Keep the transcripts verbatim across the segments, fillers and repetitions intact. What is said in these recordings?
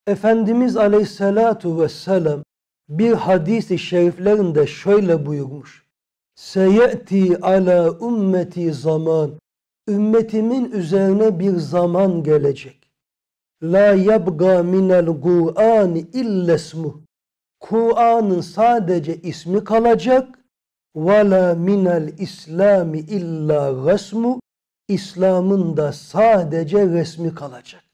Efendimiz Aleyhisselatu Vesselam bir hadis-i şeriflerinde şöyle buyurmuş. Seye'ti ala ümmeti zaman. Ümmetimin üzerine bir zaman gelecek. La yabga minel Kur'an illesmuh. Kur'an'ın sadece ismi kalacak. Ve la minel İslami illa resmu. İslam'ın da sadece resmi kalacak.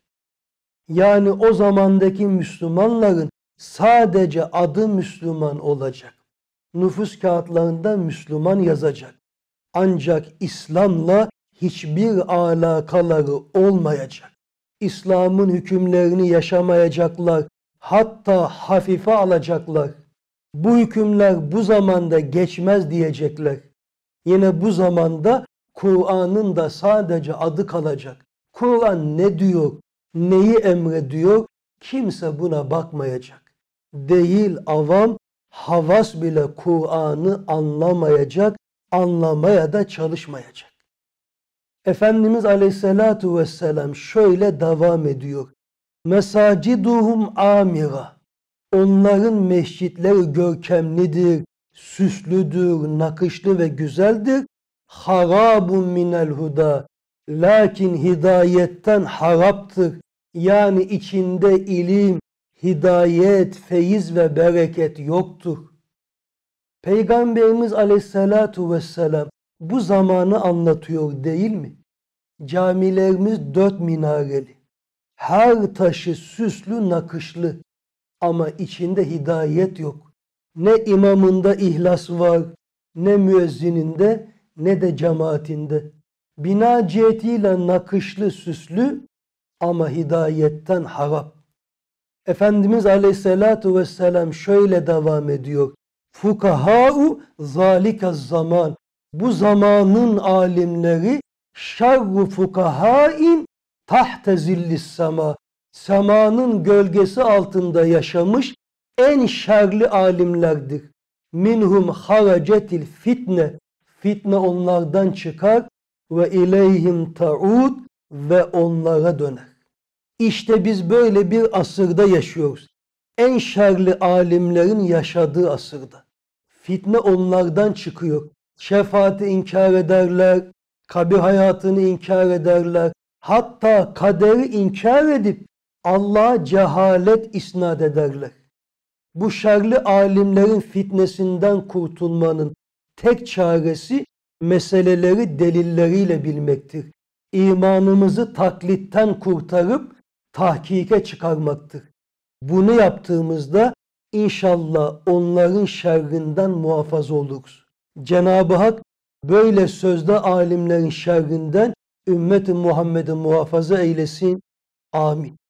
Yani o zamandaki Müslümanların sadece adı Müslüman olacak. Nüfus kağıtlarında Müslüman yazacak. Ancak İslam'la hiçbir alakaları olmayacak. İslam'ın hükümlerini yaşamayacaklar. Hatta hafife alacaklar. Bu hükümler bu zamanda geçmez diyecekler. Yine bu zamanda Kur'an'ın da sadece adı kalacak. Kur'an ne diyor, neyi emrediyor, kimse buna bakmayacak. Değil avam, havas bile Kur'an'ı anlamayacak, anlamaya da çalışmayacak. Efendimiz Aleyhisselatu Vesselam şöyle devam ediyor. Mesaciduhum amira. Onların mescitleri görkemlidir, süslüdür, nakışlı ve güzeldir. Harabun minel huda. Lakin hidayetten haraptır. Yani içinde ilim, hidayet, feyiz ve bereket yoktur. Peygamberimiz Aleyhisselatu Vesselam bu zamanı anlatıyor değil mi? Camilerimiz dört minareli. Her taşı süslü, nakışlı. Ama içinde hidayet yok. Ne imamında ihlas var, ne müezzininde, ne de cemaatinde. Bina cihetiyle nakışlı, süslü ama hidayetten harap. Efendimiz Aleyhisselatu Vesselam şöyle devam ediyor. Fukahâ'u zâlikez zaman. Bu zamanın alimleri şerru fukahâin tahte zillis sema. Semanın gölgesi altında yaşamış en şerli alimlerdir. Minhum haracetil fitne. Fitne onlardan çıkar ve ileyhim ta'ud ve onlara döner. İşte biz böyle bir asırda yaşıyoruz. En şerli alimlerin yaşadığı asırda. Fitne onlardan çıkıyor. Şefaati inkar ederler, kabir hayatını inkar ederler. Hatta kaderi inkar edip Allah'a cehalet isnat ederler. Bu şerli alimlerin fitnesinden kurtulmanın tek çaresi meseleleri delilleriyle bilmektir. İmanımızı taklitten kurtarıp tahkike çıkarmaktır. Bunu yaptığımızda inşallah onların şerrinden muhafaza oluruz. Cenab-ı Hak böyle sözde alimlerin şerrinden ümmeti Muhammed'i muhafaza eylesin. Amin.